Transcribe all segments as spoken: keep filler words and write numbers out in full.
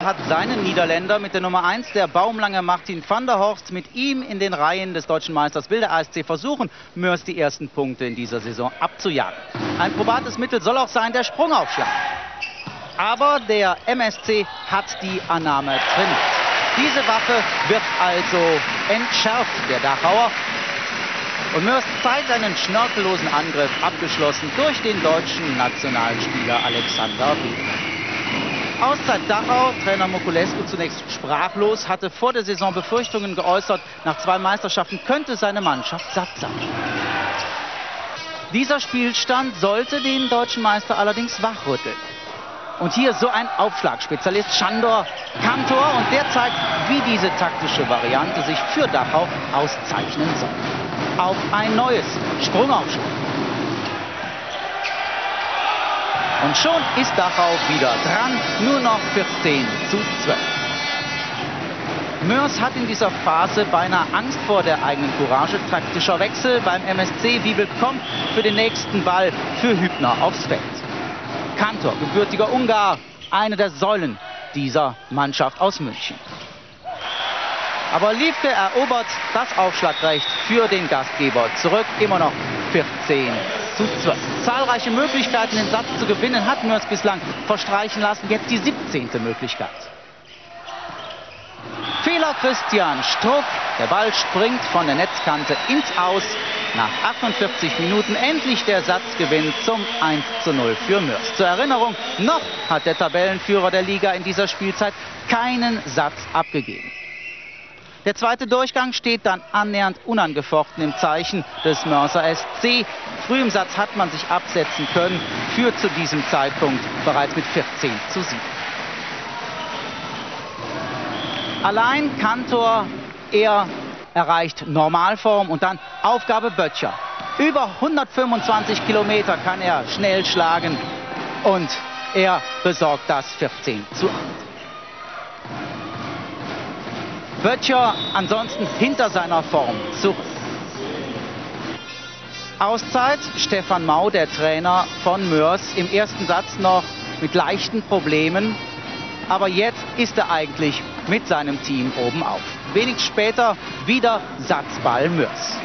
hat seinen Niederländer mit der Nummer eins, der Baumlanger Martin van der Horst. Mit ihm in den Reihen des deutschen Meisters will der A S C versuchen, Moers die ersten Punkte in dieser Saison abzujagen. Ein probates Mittel soll auch sein der Sprungaufschlag. Aber der M S C hat die Annahme trainiert. Diese Waffe wird also entschärft, der Dachauer. Und Moers zeigt einen schnörkellosen Angriff, abgeschlossen durch den deutschen Nationalspieler Alexander Wiebe. Auszeit Dachau, Trainer Moculescu zunächst sprachlos, hatte vor der Saison Befürchtungen geäußert, nach zwei Meisterschaften könnte seine Mannschaft satt sein. Dieser Spielstand sollte den deutschen Meister allerdings wachrütteln. Und hier so ein Aufschlagspezialist, Sándor Kántor, und der zeigt, wie diese taktische Variante sich für Dachau auszeichnen soll. Auf ein neues Sprungaufschlag. Und schon ist Dachau wieder dran, nur noch vierzehn zu zwölf. Moers hat in dieser Phase beinahe Angst vor der eigenen Courage. Taktischer Wechsel beim M S C. Wiebe kommt für den nächsten Ball für Hübner aufs Feld. Kántor, gebürtiger Ungar, eine der Säulen dieser Mannschaft aus München. Aber Liefke erobert das Aufschlagrecht für den Gastgeber zurück. Immer noch vierzehn zu zwölf. Zahlreiche Möglichkeiten, den Satz zu gewinnen, hat Moers bislang verstreichen lassen. Jetzt die siebzehnte Möglichkeit. Fehler Christian Struck. Der Ball springt von der Netzkante ins Aus. Nach achtundvierzig Minuten endlich der Satzgewinn zum eins zu null für Moers. Zur Erinnerung, noch hat der Tabellenführer der Liga in dieser Spielzeit keinen Satz abgegeben. Der zweite Durchgang steht dann annähernd unangefochten im Zeichen des Mörser S C. Früh im Satz hat man sich absetzen können, führt zu diesem Zeitpunkt bereits mit vierzehn zu sieben. Allein Kántor, er erreicht Normalform und dann Aufgabe Böttcher. Über hundertfünfundzwanzig Kilometer kann er schnell schlagen und er besorgt das vierzehn zu acht. Böttcher ansonsten hinter seiner Form zurück. Auszeit Stefan Mau, der Trainer von Moers, im ersten Satz noch mit leichten Problemen. Aber jetzt ist er eigentlich mit seinem Team oben auf. Wenig später wieder Satzball Moers.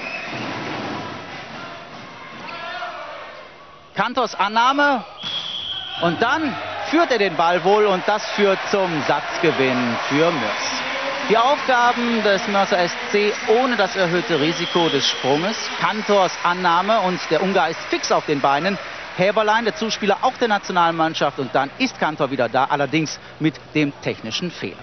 Kantors Annahme und dann führt er den Ball wohl und das führt zum Satzgewinn für Moers. Die Aufgaben des Mörser S C ohne das erhöhte Risiko des Sprunges. Kantors Annahme und der Ungar ist fix auf den Beinen. Häberlein, der Zuspieler auch der Nationalmannschaft, und dann ist Kántor wieder da, allerdings mit dem technischen Fehler.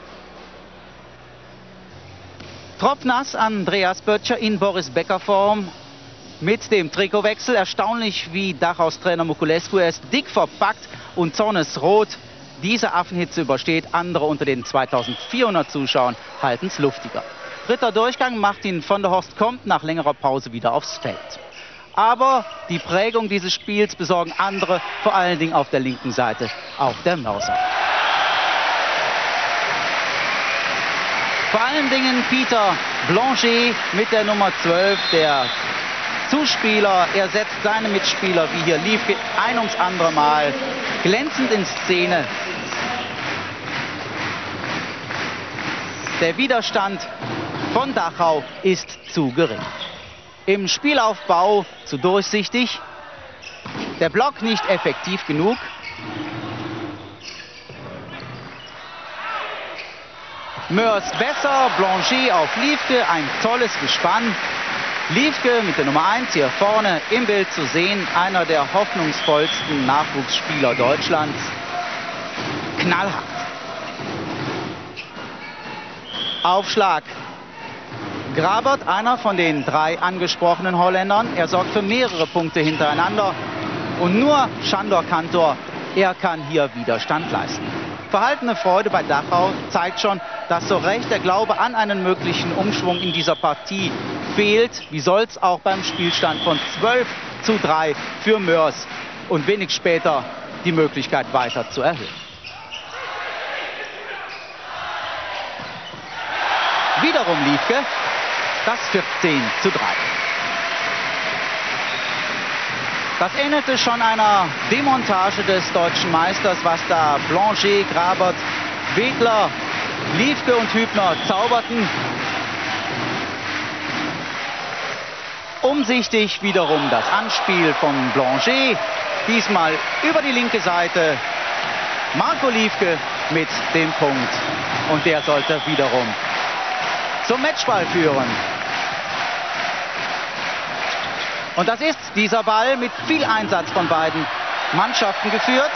Tropfnass Andreas Böttcher in Boris Becker Form mit dem Trikotwechsel. Erstaunlich, wie Dachaus Trainer Moculescu, er ist dick verpackt und zornesrot diese Affenhitze übersteht. Andere unter den zweitausendvierhundert Zuschauern halten es luftiger. Dritter Durchgang, Martin van der Horst kommt nach längerer Pause wieder aufs Feld. Aber die Prägung dieses Spiels besorgen andere, vor allen Dingen auf der linken Seite, auch der Mörser. Vor allen Dingen Peter Blanchet mit der Nummer zwölf, der Zuspieler. Er setzt seine Mitspieler wie hier Liefke ein ums andere Mal glänzend in Szene. Der Widerstand von Dachau ist zu gering. Im Spielaufbau zu durchsichtig. Der Block nicht effektiv genug. Moers besser, Blanchet auf Liefke, ein tolles Gespann. Liefke mit der Nummer eins hier vorne im Bild zu sehen, einer der hoffnungsvollsten Nachwuchsspieler Deutschlands. Knallhart. Aufschlag. Grabert, einer von den drei angesprochenen Holländern. Er sorgt für mehrere Punkte hintereinander. Und nur Sándor Kántor, er kann hier Widerstand leisten. Verhaltene Freude bei Dachau zeigt schon, dass so recht der Glaube an einen möglichen Umschwung in dieser Partie fehlt. Wie soll es auch beim Spielstand von zwölf zu drei für Moers und wenig später die Möglichkeit weiter zu erhöhen. Wiederum Liefke, das vierzehn zu drei. Das ähnelte schon einer Demontage des deutschen Meisters, was da Blanchet, Grabert, Wedler, Liefke und Hübner zauberten. Umsichtig wiederum das Anspiel von Blanchet. Diesmal über die linke Seite. Marco Liefke mit dem Punkt. Und der sollte wiederum zum Matchball führen. Und das ist dieser Ball mit viel Einsatz von beiden Mannschaften geführt.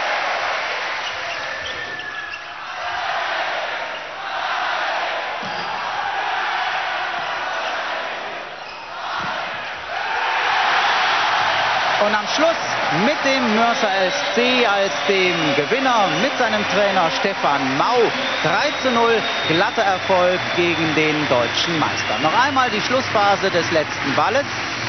Und am Schluss mit dem Mörser S C als dem Gewinner mit seinem Trainer Stefan Mau. drei zu null, glatter Erfolg gegen den deutschen Meister. Noch einmal die Schlussphase des letzten Balles.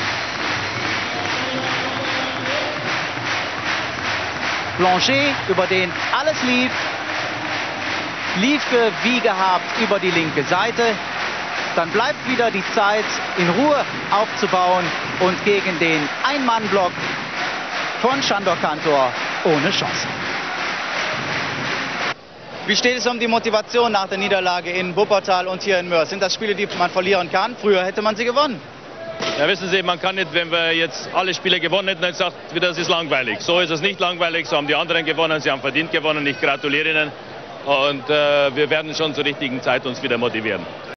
Blanchet, über den alles lief. Liefke wie gehabt über die linke Seite. Dann bleibt wieder die Zeit, in Ruhe aufzubauen und gegen den Ein-Mann-Block von Sándor Kántor ohne Chance. Wie steht es um die Motivation nach der Niederlage in Wuppertal und hier in Moers? Sind das Spiele, die man verlieren kann? Früher hätte man sie gewonnen. Ja, wissen Sie, man kann nicht, wenn wir jetzt alle Spiele gewonnen hätten, dann sagt wieder, das ist langweilig. So ist es nicht langweilig, so haben die anderen gewonnen, sie haben verdient gewonnen. Ich gratuliere Ihnen und äh, wir werden schon zur richtigen Zeit uns wieder motivieren.